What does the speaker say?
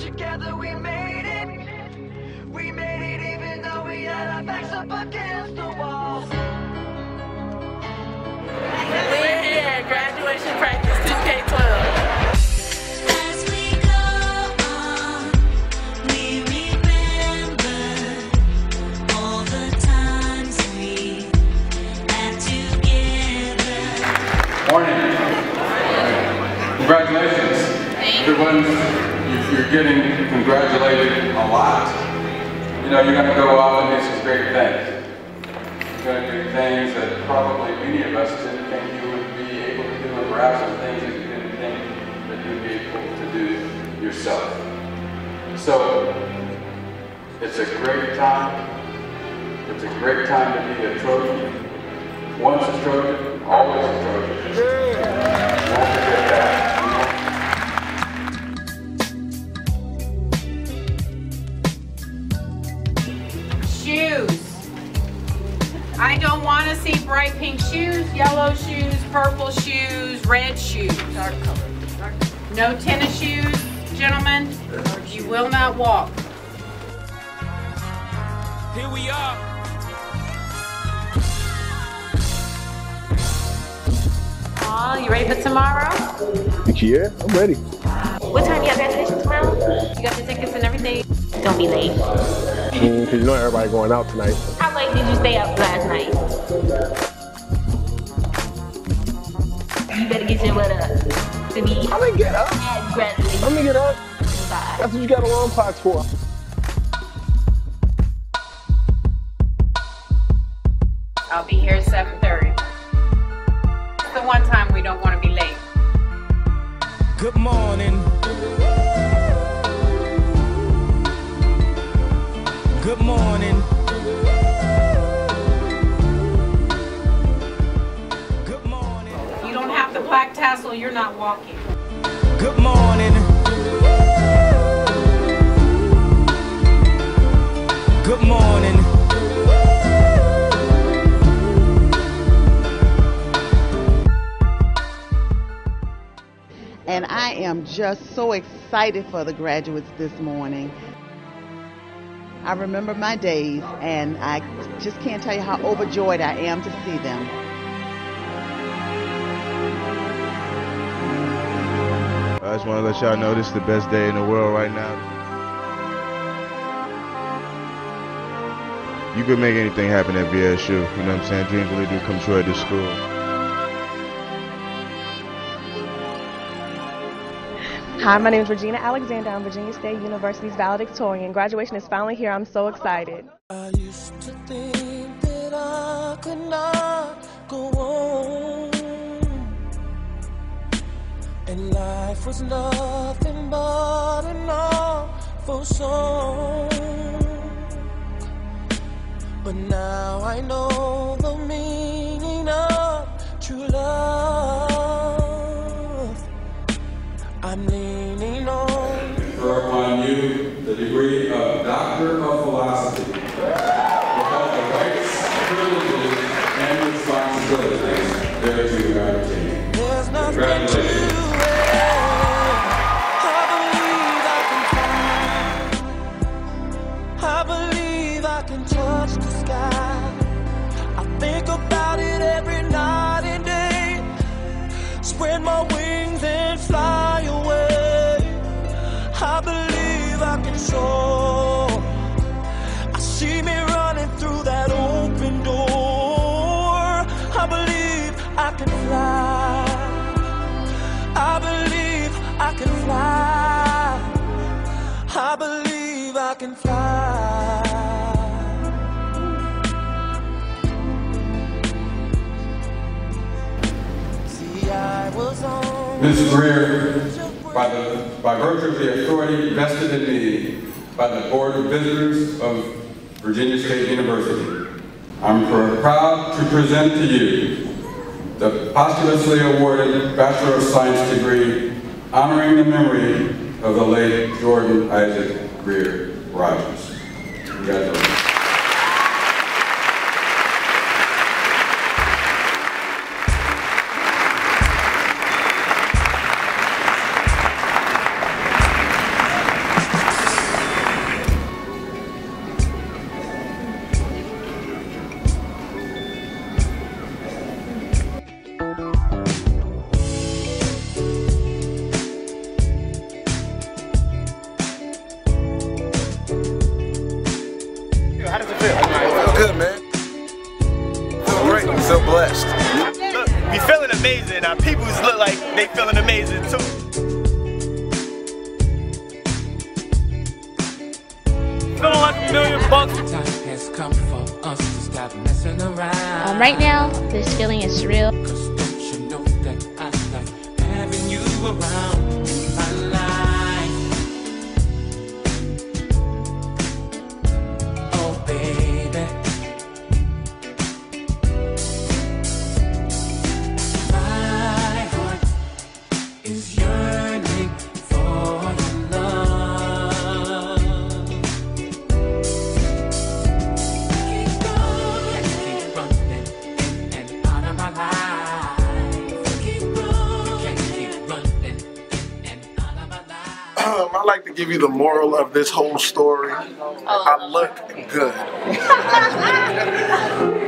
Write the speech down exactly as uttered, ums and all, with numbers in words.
together we made it. We made it even though we had our backs up against the wall. We're here at graduation practice two K twelve. Morning. Congratulations. Everyone, you're getting congratulated a lot. You know, you're going to go off and do some great things. You're going to do things that probably many of us didn't think you would be able to do, and perhaps some things that you didn't think that you'd be able to do yourself. So, it's a great time. It's a great time to be a Trojan. Once a Trojan, always a Trojan. Won't forget that. Shoes. I don't want to see bright pink shoes, yellow shoes, purple shoes, red shoes. Dark color. No tennis shoes, gentlemen. You will not walk. Here we are. Aw, you ready for tomorrow? Yeah, I'm ready. What time you have graduation tomorrow? You got the tickets and everything? Don't be late. Mm, Cause you know everybody going out tonight. How late did you stay up last night? You better get your butt up to be. I'm gonna get up. At graduation. I'm gonna get up. Bye. That's what you got alarm clocks for. I'll be here at seven thirty. It's the one time we don't want to be late. Good morning. Good morning. Good morning. If you don't have the black tassel, you're not walking. Good morning. Good morning. And I am just so excited for the graduates this morning. I remember my days, and I just can't tell you how overjoyed I am to see them. I just want to let y'all know this is the best day in the world right now. You could make anything happen at V S U, you know what I'm saying? Dreams really do come true at this school. Hi, my name is Regina Alexander. I'm Virginia State University's valedictorian. Graduation is finally here. I'm so excited. I used to think that I could not go on, and life was nothing but an awful song. But now I know the meaning of true love. I'm leaning on. Confer upon you the degree of Doctor of Philosophy with all the rights, privileges, and responsibilities thereto appertain. There's nothing Congratulations. to it. I believe I can fly. I believe I can touch the sky. I think about it every night and day. Spread my wings and fly away. I believe I can soar. I see me running through that open door. I believe I can fly. I believe I can fly. I believe I can fly. See, I was on. Miz Greer, by, the, by virtue of the authority vested in me by the Board of Visitors of Virginia State University, I'm pr proud to present to you the posthumously awarded Bachelor of Science degree honoring the memory of the late Jordan Isaac Greer-Rogers. Congratulations. and our peoples look like they feeling amazing too. Feeling like a million bucks. Time has come for us to stop messing around. Um, right now, this feeling is surreal. Cause don't you know that I love having you around in my life. Oh baby, my heart is yearning for your love. Keep going, keep running in and out of my life. Keep running, can't keep running in and out of my life. Um, I like to give you the moral of this whole story. I look good.